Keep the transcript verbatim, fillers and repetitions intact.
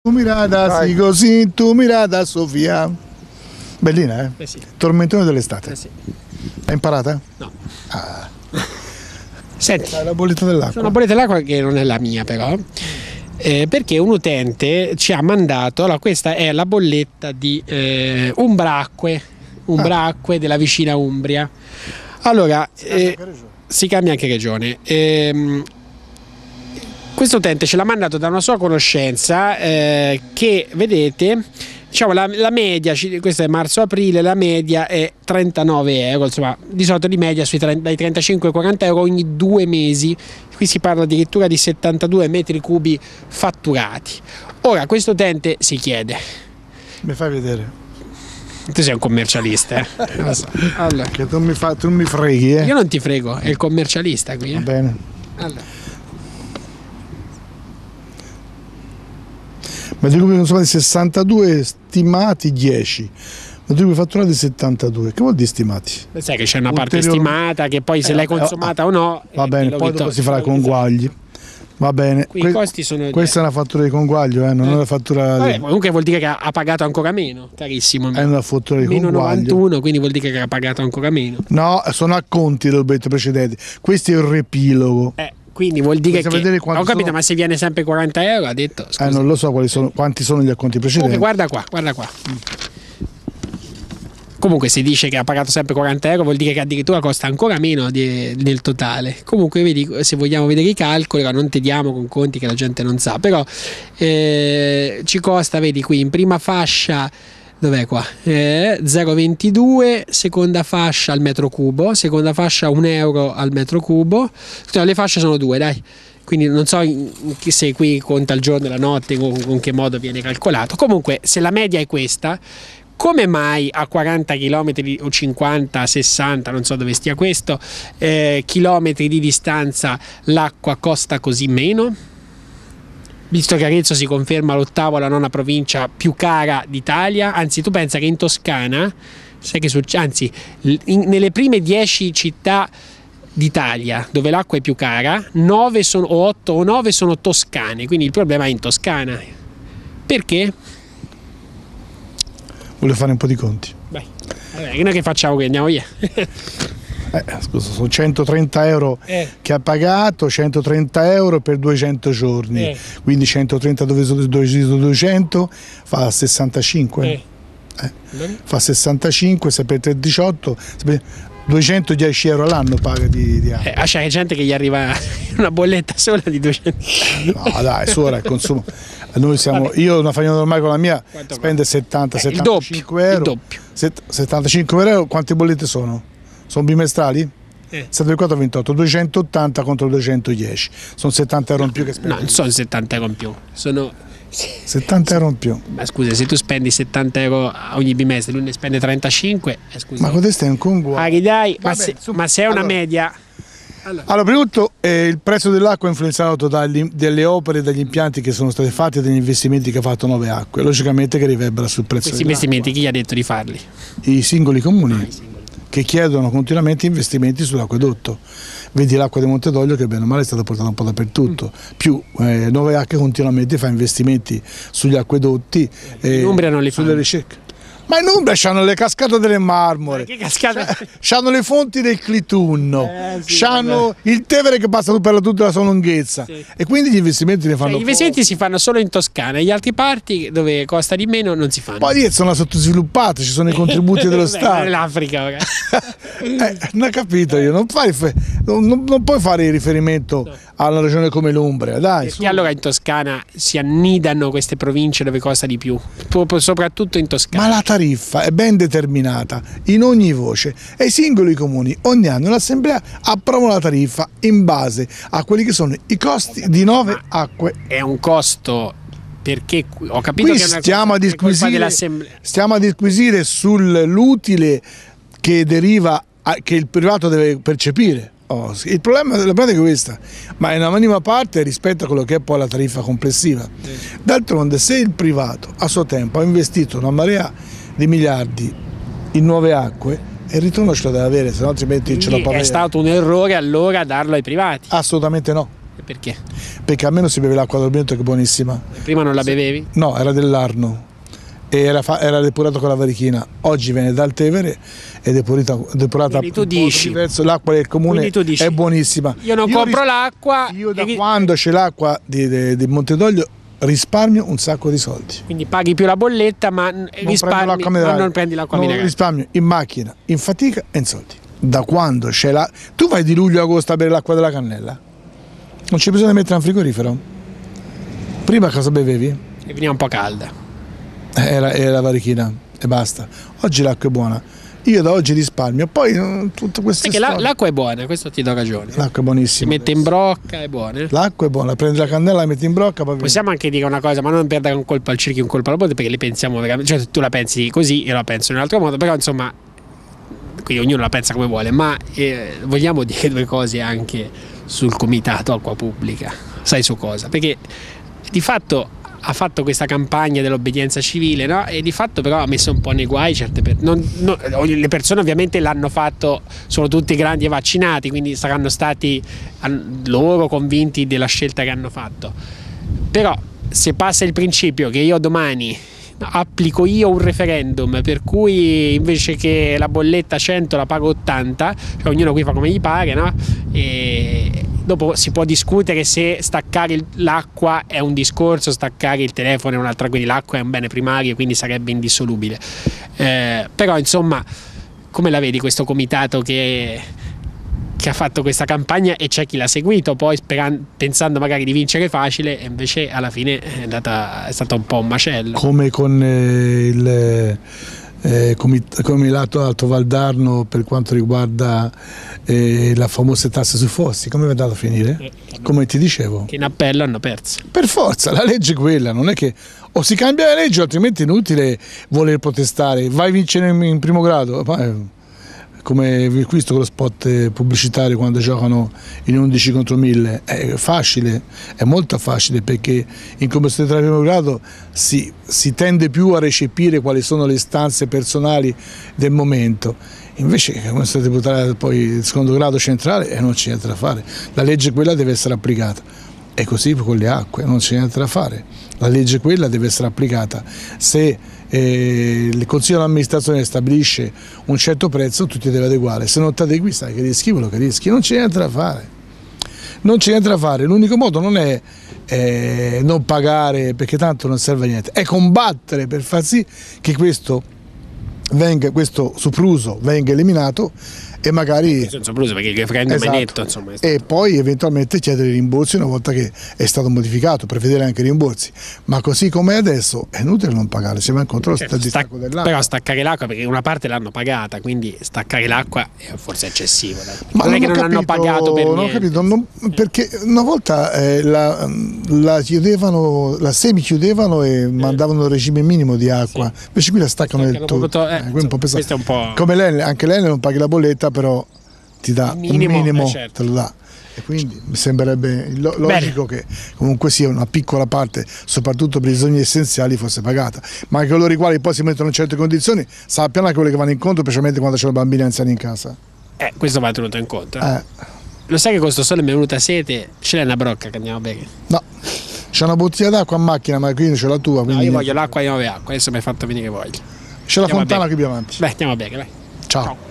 Tu mirada, sì, così, tu mirada, Sofia. Bellina, eh? Eh sì. Tormentone dell'estate. Eh sì. L'hai imparata? No. Ah. Senti, La bolletta dell'acqua. una bolletta dell'acqua che non è la mia però, eh, perché un utente ci ha mandato, allora questa è la bolletta di eh, Umbracque, Umbracque ah. della vicina Umbria. Allora, si cambia, eh, anche, si cambia anche regione. Ehm, questo utente ce l'ha mandato da una sua conoscenza eh, che, vedete, diciamo la, la media, questo è marzo-aprile, la media è trentanove euro, insomma, di solito di media sui trenta, dai trentacinque ai quaranta euro ogni due mesi. Qui si parla addirittura di settantadue metri cubi fatturati. Ora, questo utente si chiede: mi fai vedere? Tu sei un commercialista, eh? Lo so. Allora, che tu mi, fa, tu mi freghi, eh? Io non ti frego, è il commercialista qui, eh? Va bene. Allora. Ma di cui sono sessantadue stimati dieci, ma di cui fatturati settantadue. Che vuol dire stimati? Beh, sai che c'è una parte Ulterior... stimata che poi se eh, l'hai consumata eh, o no. Va bene, poi dopo si farà i conguagli. Va bene. Qui que i costi sono questa è una fattura di conguaglio, eh, non eh. è una fattura. Vabbè, di... comunque vuol dire che ha pagato ancora meno, carissimo. È una fattura di meno conguaglio. novantuno, quindi vuol dire che ha pagato ancora meno. No, sono acconti del bollette precedenti. Questo è il riepilogo. Eh. Quindi vuol dire Possiamo che ho capito, sono... ma se viene sempre quaranta euro, ha detto. Scusa. Eh, non lo so quali sono, quanti sono gli acconti precedenti. Comunque, guarda qua, guarda qua. Mm. Comunque si dice che ha pagato sempre quaranta euro, vuol dire che addirittura costa ancora meno di, del totale. Comunque vedi, se vogliamo vedere i calcoli, non tediamo con conti che la gente non sa, però eh, ci costa, vedi qui in prima fascia. Dov'è qua? Eh, zero virgola ventidue, seconda fascia al metro cubo, seconda fascia un euro al metro cubo. Cioè, le fasce sono due, dai. Quindi non so se qui conta il giorno e la notte, con, con che modo viene calcolato. Comunque, se la media è questa, come mai a quaranta chilometri o cinquanta, sessanta, non so dove stia questo, eh, chilometri di distanza l'acqua costa così meno? Visto che Arezzo si conferma l'ottava o la nona provincia più cara d'Italia, anzi tu pensa che in Toscana, sai che succede, anzi in, nelle prime dieci città d'Italia dove l'acqua è più cara, nove sono, o otto o nove sono toscane, quindi il problema è in Toscana. Perché? Voglio fare un po' di conti. Beh, vabbè, che noi che facciamo che andiamo via? Eh, scusa, sono centotrenta euro eh. che ha pagato, centotrenta euro per duecento giorni, eh. quindi centotrenta dove sono duecento fa sessantacinque, eh. Eh. fa sessantacinque, se per tre virgola diciotto, duecentodieci euro all'anno paga di, di acqua. Eh, c'è gente che gli arriva una bolletta sola di duecento. No dai, su ora il consumo. Noi siamo, io una famiglia normale con la mia quanto spende settanta settantacinque euro. settantacinque euro, quante bollette sono? Sono bimestrali? Eh. settantaquattro ventotto, duecentottanta contro duecentodieci, sono settanta euro in più che spendo. No, non sono settanta euro in più, sono settanta euro in più. Ma scusa, se tu spendi settanta euro ogni bimestre, lui ne spende trentacinque, eh, scusa. Ma questo è un conguaglio. Ah, dai, ma, se, ma se è una allora, media. Allora, allora prima di tutto eh, il prezzo dell'acqua è influenzato dagli, dalle opere e dagli impianti che sono stati fatti e dagli investimenti che ha fatto Nove Acque, logicamente che riverbera sul prezzo. Questi investimenti chi gli ha detto di farli? I singoli comuni. Ah, i singoli. Che chiedono continuamente investimenti sull'acquedotto. Vedi l'acqua di Montedoglio che bene o male è stata portata un po' dappertutto, mm. più eh, Nove Acque continuamente fa investimenti sugli acquedotti, eh, in Umbria non li sulle fanno. ricerche. Ma in Umbria c'hanno le cascate delle Marmore, che cascate? C'hanno le fonti del Clitunno, eh, sì, c'hanno il Tevere che passa per tutta la sua lunghezza, sì. E quindi gli investimenti ne fanno. Cioè, gli investimenti si fanno solo in Toscana, gli altri parti dove costa di meno non si fanno. Poi lì sono sottosviluppate, ci sono i contributi dello Stato. Nell'Africa, eh, non ho capito io, non, fai, non, non puoi fare riferimento no. a una regione come l'Umbria, dai. Perché allora in Toscana si annidano queste province dove costa di più, soprattutto in Toscana. Ma la tariffa è ben determinata in ogni voce e i singoli comuni ogni anno l'assemblea approvano la tariffa in base a quelli che sono i costi di Nove Acque. È un costo, perché ho capito qui che è una stiamo, a disquisire, stiamo a disquisire sull'utile che deriva a, che il privato deve percepire. Oh, sì. Il problema della pratica è questa, ma è una minima parte rispetto a quello che è poi la tariffa complessiva. Sì. D'altronde, se il privato a suo tempo ha investito una marea di miliardi in Nuove Acque, e il ritorno ce lo deve avere, se no altrimenti ce lo È stato un errore allora darlo ai privati? Assolutamente no. E perché? Perché almeno si beve l'acqua del rubinetto, che è buonissima. E prima non la bevevi? No, era dell'Arno e era, fa- era depurato con la varichina. Oggi viene dal Tevere ed è depurata, depurata Quindi tu dici, diverso. L'acqua del comune dici, è buonissima. Io non io compro ris- l'acqua. Io da e... quando c'è l'acqua di, di, di Montedoglio risparmio un sacco di soldi. Quindi paghi più la bolletta, ma non, risparmi, ma non prendi l'acqua no, minerale. Risparmio in macchina, in fatica e in soldi. Da quando c'è la... Tu vai di luglio a agosto a bere l'acqua della cannella? Non c'è bisogno di mettere un frigorifero. Prima cosa bevevi? E veniva un po' calda. Era, era la varichina e basta. Oggi l'acqua è buona. Io da oggi risparmio. Poi tutto questo. Perché la, l'acqua è buona, questo ti do ragione. L'acqua è buonissima. Si mette in brocca, è buona. L'acqua è buona, prendi la cannella, la metti in brocca. Poi possiamo anche dire una cosa, ma non per dare un colpo al cerchio, un colpo alla botte, perché le pensiamo veramente. Cioè, tu la pensi così, io la penso in un altro modo, però insomma, qui ognuno la pensa come vuole. Ma eh, vogliamo dire due cose anche sul comitato acqua pubblica. Sai su cosa? Perché di fatto ha fatto questa campagna dell'obbedienza civile, no? E di fatto però ha messo un po' nei guai certe per... non, non, le persone ovviamente l'hanno fatto, sono tutti grandi e vaccinati, quindi saranno stati loro convinti della scelta che hanno fatto. Però se passa il principio che io domani applico io un referendum per cui invece che la bolletta cento la pago ottanta, cioè ognuno qui fa come gli pare, no? E dopo si può discutere se staccare l'acqua è un discorso, staccare il telefono è un'altra, quindi l'acqua è un bene primario, quindi sarebbe indissolubile. Eh, però insomma, come la vedi questo comitato che, che ha fatto questa campagna, e c'è chi l'ha seguito poi speran- pensando magari di vincere facile, e invece alla fine è, andata, è stato un po' un macello. Come con eh, il eh, comitato Alto Valdarno per quanto riguarda eh, la famosa tassa sui fossi, come è andato a finire? Eh, come ti dicevo, che in appello hanno perso. Per forza, la legge è quella, non è che o si cambia la legge, altrimenti è inutile voler protestare. Vai a vincere in primo grado, come visto con lo spot pubblicitario quando giocano in undici contro mille, è facile, è molto facile, perché in commissione di primo grado si, si tende più a recepire quali sono le istanze personali del momento. Invece come è deputata poi il secondo grado centrale e eh, non c'è niente da fare, la legge quella deve essere applicata. E così con le acque non c'è niente da fare, la legge quella deve essere applicata. Se eh, il consiglio di amministrazione stabilisce un certo prezzo, tu ti devi adeguare, se non ti adegui sai che rischi quello che rischi, non c'è niente da fare. Non c'è niente da fare, l'unico modo non è eh, non pagare, perché tanto non serve a niente, è combattere per far sì che questo venga, questo sopruso venga eliminato, e magari sopruso perché il referendum esatto. È netto, insomma, è e poi eventualmente chiedere rimborsi una volta che è stato modificato, prevedere anche rimborsi, ma così come è adesso è inutile non pagare, si va incontro certo, al stac- dell'acqua. Però staccare l'acqua, perché una parte l'hanno pagata, quindi staccare l'acqua è forse eccessivo, dai. Ma non, non è che non capito, hanno pagato per non niente. Ho capito, non, perché una volta eh, la, la chiudevano, la semi chiudevano e eh. mandavano il regime minimo di acqua, sì. Invece qui la staccano del tutto, potuto, eh, eh, un po' questo è un po'... come lei, anche lei non paghi la bolletta, però ti dà minimo, un minimo, eh, certo. te lo dà, e quindi mi sembrerebbe lo- logico Bene. Che comunque sia una piccola parte, soprattutto per i bisogni essenziali, fosse pagata, ma anche coloro i quali poi si mettono in certe condizioni sappiano anche quelli che vanno incontro, specialmente quando c'è bambini anziani in casa. Eh, questo va tenuto in conto. Eh. Lo sai che con sto sole mi è venuta sete? Ce l'hai una brocca che andiamo a bere? No, c'è una bottiglia d'acqua in macchina, ma qui c'è la tua. No, io voglio l'acqua di nove acqua, adesso mi hai fatto venire voglia. C'è la fontana qui più avanti. Beh, andiamo a bere, vai. Ciao. Ciao.